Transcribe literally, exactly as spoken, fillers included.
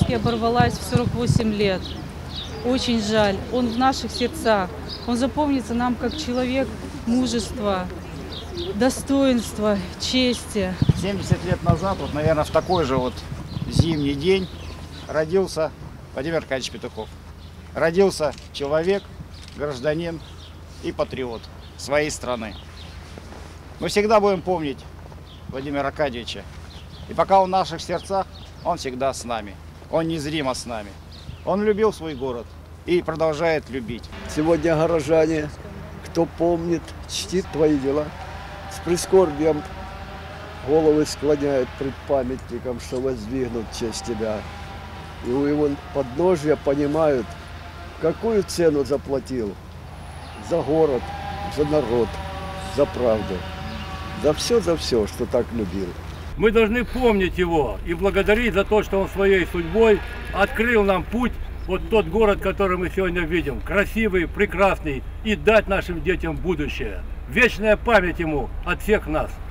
все-таки оборвалась в сорок восемь лет. Очень жаль. Он в наших сердцах. Он запомнится нам как человек мужества, достоинства, чести. семьдесят лет назад, вот, наверное, в такой же вот зимний день родился Владимир Аркадьевич Петухов. Родился человек, гражданин и патриот своей страны. Мы всегда будем помнить Владимира Аркадьевича. И пока он в наших сердцах, он всегда с нами. Он незримо с нами. Он любил свой город и продолжает любить. Сегодня горожане, кто помнит, чтит твои дела, с прискорбием головы склоняют пред памятником, что воздвигнут в честь тебя. И у его подножия понимают, какую цену заплатил за город, за народ, за правду, за все, за все, что так любил. Мы должны помнить его и благодарить за то, что он своей судьбой открыл нам путь, вот тот город, который мы сегодня видим, красивый, прекрасный, и дать нашим детям будущее. Вечная память ему от всех нас.